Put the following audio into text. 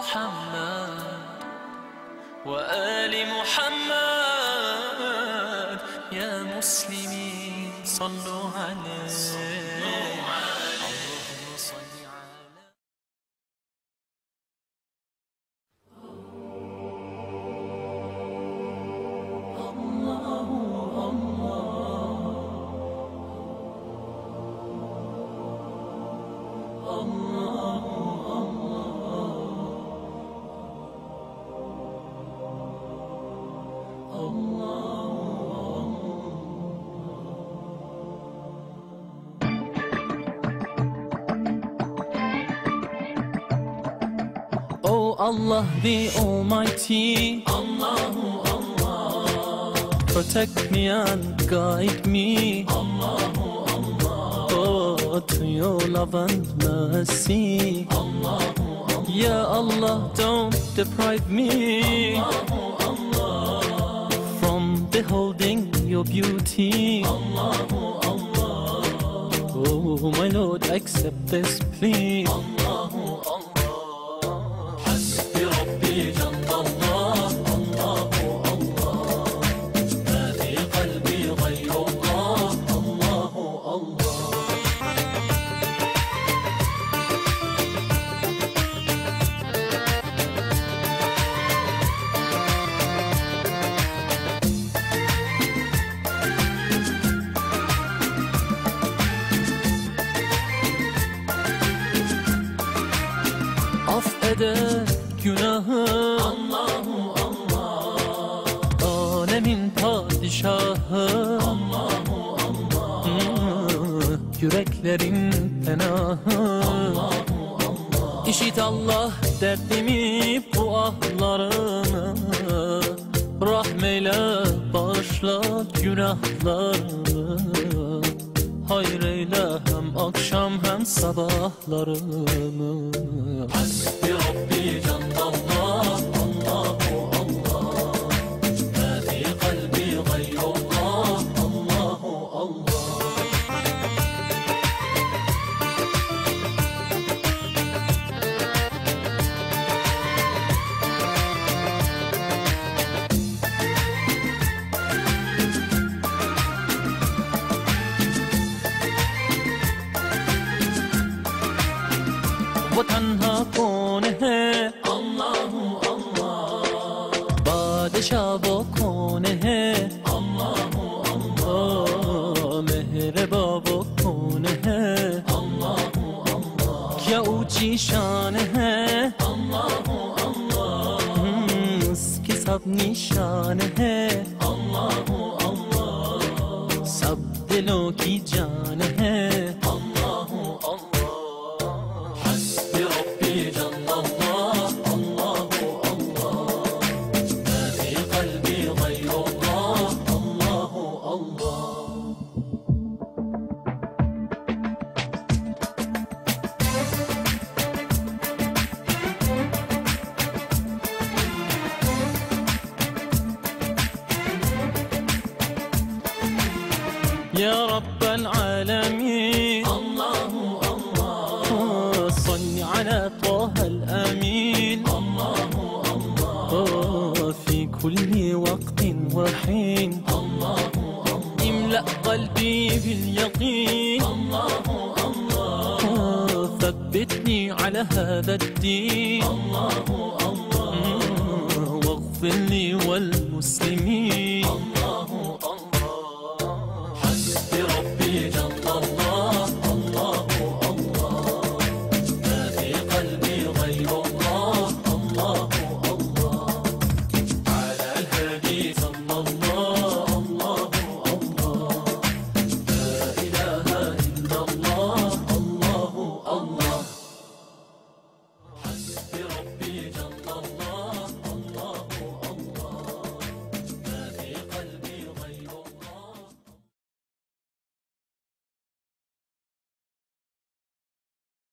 محمد وآل محمد يا مسلمين صلوا عليه. اللهم صل على Oh Allah the Almighty, Allahu Allah, protect me and guide me, Allahu Allah, oh to your love and mercy, Allahu Allah, Ya Allah don't deprive me, Allahu Allah, from beholding your beauty, Allahu Allah, oh my Lord accept this plea, Allahu Allah. Affeder günahı Allahu Allah, alemin padişahı Allahu Allah, yüreklerin penahı Allahu Allah. İşit Allah derdimi bu ahlarımı, rahmeyle bağışla günahlarımı, hayır eyle hem akşam hem sabahlarımı. Hasbi Rabbi Cennetallah, Allahu Allah, ma fi kalbi gayrullah, Allahu Allah. वो तन्हा कौन है अल्लाह अल्लाह, बादशाह वो कौन है अल्लाह अल्लाह, मेहरबा वो कौन है अल्लाह अल्लाह, क्या ऊंची शान है अल्लाह अल्लाह, उसकी सब निशान है अल्लाह अल्लाह, सब दिलों की जान है अल्लाह अल्लाह। يا رب العالمين الله الله، صل على طه الأمين الله الله، في كل وقت وحين الله الله، املأ قلبي باليقين الله الله، ثبتني على هذا الدين الله الله، واغفر لي والمسلمين الله الله. حسبي ربي